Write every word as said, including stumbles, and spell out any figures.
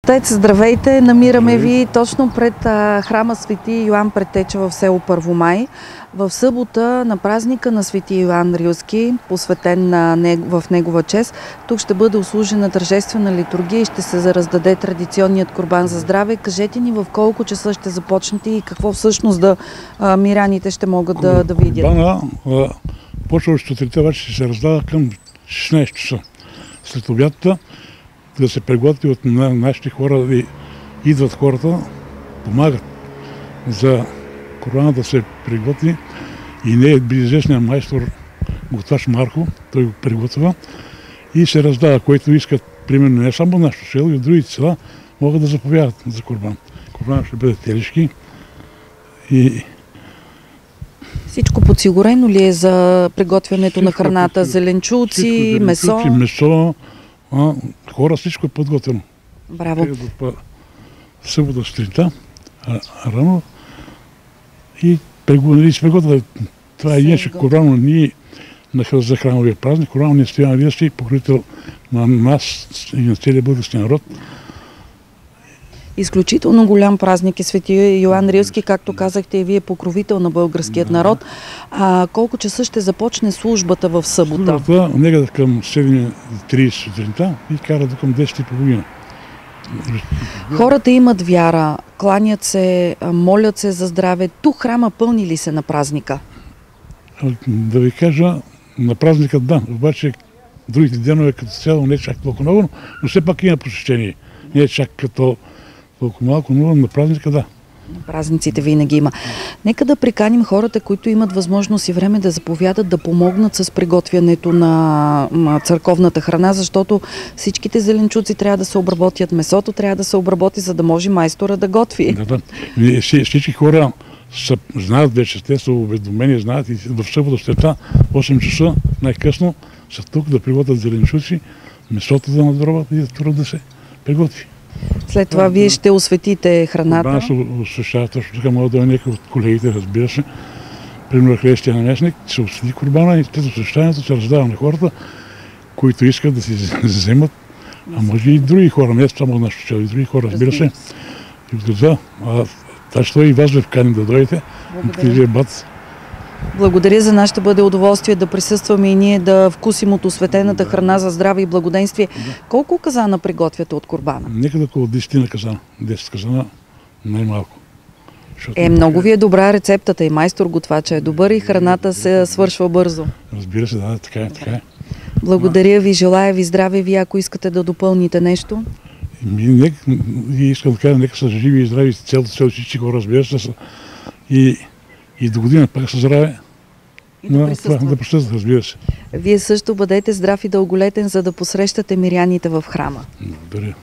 Отец, здравейте! Намираме ви точно пред а, храма Свети Йоан Предтеча в село Първомай. В събота на празника на Свети Йоан Рилски, посветен на него, в негова чест, тук ще бъде услужена тържествена литургия и ще се раздаде традиционният курбан за здраве. Кажете ни в колко часа ще започнете и какво всъщност да а, миряните ще могат да, да видят. Курбана почва от сутринта, вече ще се раздава към шестнайсет часа. След обядта да се приготви от нашите хора, да идват хората, помагат за курбана да се приготви и не е известният майстор готвач Марко, той го приготвя и се раздава, който искат, примерно не само нашето село, и от другите села могат да заповядат за курбан. Курбан ще бъде телешки и всичко подсигурено ли е за приготвянето всичко на храната? Зеленчуци, всичко, месо? Зеленчуци, месо, а, хора, всичко е подготвено. Браво! Събота сутринта, рано и приготвят. Това е нещо курбано ние за храмовия празник. Курбано ни стоя на Рилски, покрител на нас и на целия български народ. Изключително голям празник е Свети Йоан Рилски, както казахте и вие, покровител на българският народ. А колко часа ще започне службата в събота? Службата някъде към седем и трийсет сутринта и кара до към десет и половина. Хората имат вяра, кланят се, молят се за здраве. Тук храма пълни ли се на празника? Да ви кажа, на празника да, обаче другите денове като цяло не е чак толкова много, но все пак има посещение. Не е чак като толкова малко, но на празника да. На празниците винаги има. Нека да приканим хората, които имат възможност и време да заповядат, да помогнат с приготвянето на църковната храна, защото всичките зеленчуци трябва да се обработят, месото трябва да се обработи, за да може майстора да готви. Да, да. Всички хора са, знаят вече, те са уведомени, знаят и в събота след осем часа най-късно са тук да приготвят зеленчуци, месото да надробят и да да се приготви. След това вие ще осветите храната. Курбана се освещава точно така, може да е някой от колегите, разбира се. Примерно христия наместник, се освети курбана и след освещането се раздава на хората, които искат да си вземат, а може и други хора, не само нашето село, и други хора, разбира се. И това, а що и вас ви вканим да дойдете, бат. Благодаря, за нас ще бъде удоволствие да присъстваме и ние да вкусим от осветената храна за здраве и благоденствие. Да. Колко казана приготвяте от курбана? Некъде около десет казана. десет казана най-малко. Е, много ви е добра рецептата и майстор готвача е добър и храната се свършва бързо. Разбира се, да, така е, така е. Благодаря ви, желая ви здраве. Ви, ако искате да допълните нещо? И искам да кажа, нека са живи и здрави цялото село, всички хора, разбира се. И И до година пак са здраве. И да присъстват. Да присъстват, разбира се. Вие също бъдете здрав и дълголетен, за да посрещате миряните в храма. Благодаря.